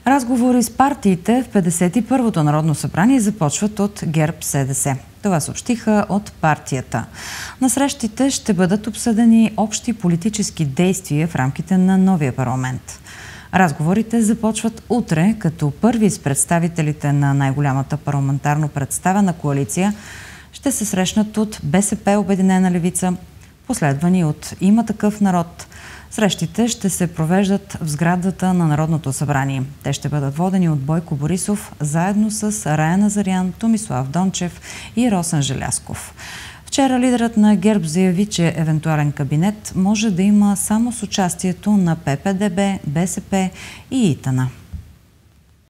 Разговори с партиите в 51-то Народно събрание започват от ГЕРБ-СДС. Това съобщиха от партията. На срещите ще бъдат обсъдени общи политически действия в рамките на новия парламент. Разговорите започват утре, като първи с представителите на най-голямата парламентарно представена коалиция ще се срещнат от БСП Обединена левица, последвани от Има такъв народ. Срещите ще се провеждат в сградата на Народното събрание. Те ще бъдат водени от Бойко Борисов, заедно с Рая Назарян, Томислав Дончев и Росен Желязков. Вчера лидерът на ГЕРБ заяви, че евентуален кабинет може да има само с участието на ППДБ, БСП и ИТН.